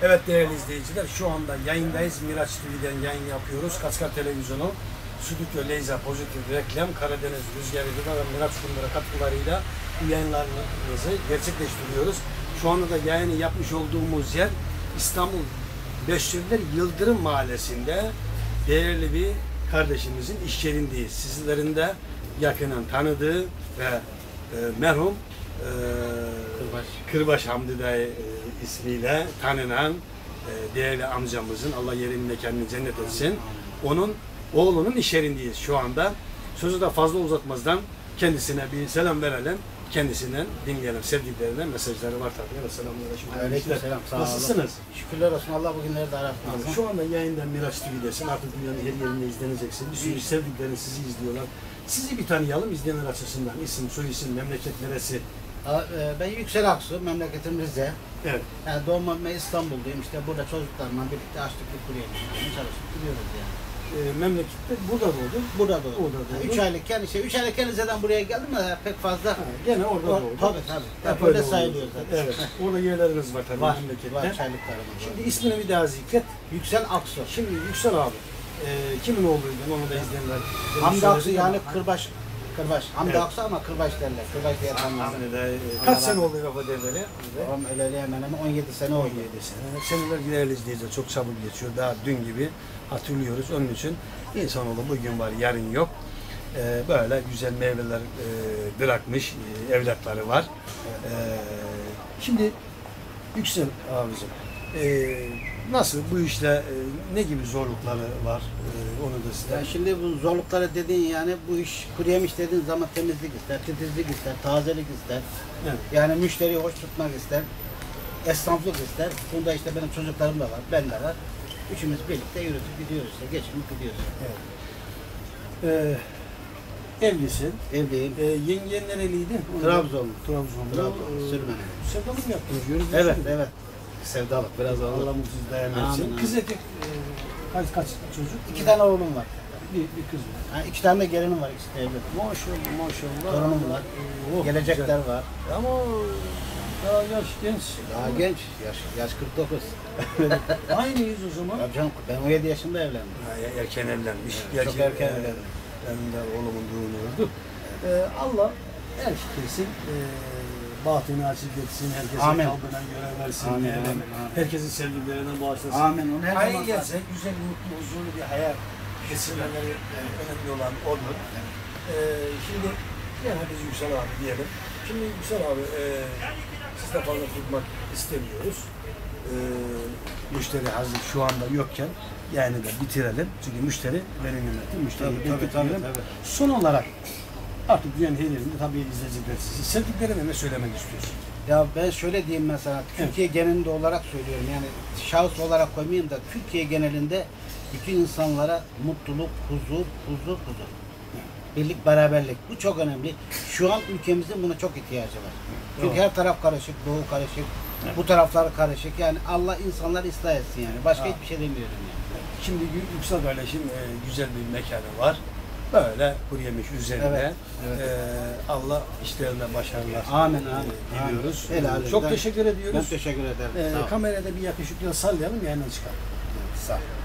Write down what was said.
Evet değerli izleyiciler, şu anda yayındayız. Miraç TV'den yayın yapıyoruz. Kaçkar Televizyonu, Stüdyo Leyza Pozitif Reklam, Karadeniz Rüzgarı'da ve Miraç Kundura katkılarıyla bu yayınlarımızı gerçekleştiriyoruz. Şu anda da yayını yapmış olduğumuz yer İstanbul Beşiktaşlar Yıldırım Mahallesi'nde değerli bir kardeşimizin iş yerindeyiz. Sizlerin de yakından tanıdığı ve merhum Kırbaş Hamdi Dayı ismiyle tanınan değerli amcamızın, Allah yerini mekanını cennet etsin, onun oğlunun iş yerindeyiz şu anda. Sözü de fazla uzatmazdan kendisine bir selam verelim. Kendisinden dinleyelim. Sevdiklerinden mesajları var tabii. Selamlar. Aleykümselam. Nasılsınız? Şükürler olsun. Allah bugünleri de aratmasın. Şu anda yayından Miraç TV'desin. Artık dünyanın her yerinde izleneceksin. Bir sürü sevdiklerin sizi izliyorlar. Sizi bir tanıyalım izleyenler açısından. İsim, soyisim, memleket neresi? Ben Yüksel Aksu, memleketim Rize. Evet. Yani doğma ben İstanbul'dayım. İşte burada çocuklarımla birlikte açtık bir kuryelim. Çalışıp gidiyoruz yani. Memlekette burada doğdun. Burada doğdum. Orada doğdun. 3 aylıkken, 3 aylıkken Rize'den buraya geldim de pek fazla. Gene orada doğdun. Tabii. Öyle sayılıyor zaten. Evet. Orada yerleriniz var tabii memlekette. Var, çaylıklarımız var. Şimdi ismini bir daha zikret. Yüksel Aksu. Şimdi Yüksel abi. Kimin oğluydun? Onu da izleyenler. Hamdi Aksu yani Kırbaş. Hamdi Aksu ama Kırbaş derler. Kırbaş diye tanımlar. Kaç sene oldu vefat edeli? Babam öleli hemen 17 sene oldu. 17 sene. Seneler değerli izleyiciler çok çabuk geçiyor. Daha dün gibi hatırlıyoruz. Onun için insanoğlu bugün var, yarın yok. Böyle güzel meyveler bırakmış, evlatları var. Şimdi Yüksel abicim, nasıl bu işle ne gibi zorlukları var onu da size. Yani şimdi bu zorlukları dediğin yani bu iş kuru yemiş dediğin zaman temizlik ister, titizlik ister, tazelik ister. Evet. Yani müşteriyi hoş tutmak ister, esnaflık ister. Bunda işte benim çocuklarım da var, ben de var. Üçümüz birlikte yürütüp gidiyoruz işte, geçinip gidiyoruz. Evet. Evlisin. Evliyim. Yengen nereliydi? Trabzonlu. Trabzonlu. Sürmene. Sevdalık mı yaptınız? Görüyoruz. Evet. Sevdalık biraz oldu. Allah mutsuz dayanırsın. Kız erkek kaç çocuk? 2 tane oğlum var. Bir kız var. Ha, 2 tane de gelinim var, ikisi de evli. Maşallah. Torunum var. Gelecekler güzel. var. Ama daha yaş genç. Daha genç. Yaş 49. Aynıyız o zaman. Ya canım, ben 17 yaşında evlendim. Erken evlenmiş. Çok erken evlendim. Benim de oğlumun düğünü oldu. Allah herkesin batını açık etsin, herkesin Amin. kalbine göre versin. Amin. Herkesin sevdiklerinden bağışlasın. Amin. Onu her Hayır zaman gelse güzel, mutlu, huzurlu bir hayat geçirmeleri önemli olan olur. Şimdi yine biz Yüksel abi diyelim. Şimdi Yüksel abi siz de fazla tutmak istemiyoruz. Müşteri hazır şu anda yokken yani da bitirelim. Çünkü müşteri benim yönetim. Tabii. Son olarak artık dünyanın her yerinde tabii izleyecekler sizi. Sevdiklerine ne söylemek istiyorsun? Ya ben şöyle diyeyim mesela, Türkiye genelinde olarak söylüyorum yani şahıs olarak koymayayım da Türkiye genelinde bütün insanlara mutluluk, huzur. Birlik, beraberlik. Bu çok önemli. Şu an ülkemizin buna çok ihtiyacı var. Çünkü her taraf karışık, doğu karışık, bu taraflar karışık. Yani Allah insanları ıslah etsin yani. Başka hiçbir şey demiyorum yani. Şimdi Yüksel kardeşim güzel bir mekanı var. Böyle kuru yemiş üzerinde. Evet. Allah işlerine başarılar Amin. diliyoruz. Helal. Çok teşekkür ediyoruz. Ben teşekkür ederim. Kamerada bir yakışıklı sallayalım, yayına çıkalım. Sağ ol.